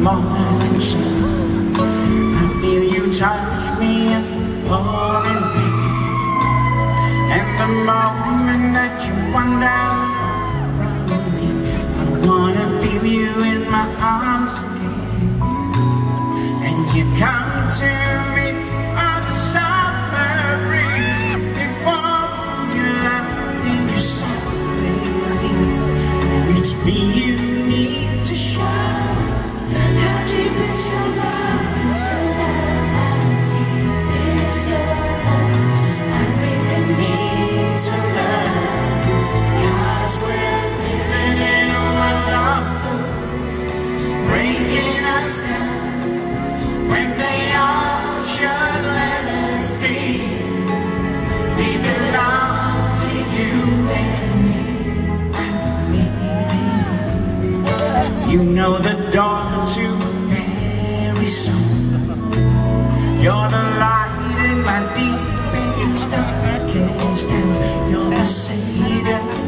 morning sun. I feel you touch me in pouring rain, and the moment that you wander from me, I wanna feel you in my arms again. And you come to me on the summer breeze, you warm your love and you softly leave. And it's me you need to show. How deep is your love? How deep is your love? I really need to learn, 'cause we're living in a world of fools, breaking us down when they all should let us be. We belong to you and me. I believe in you. You know the door to every soul. You're the light in my deepest, darkest hour. You're the savior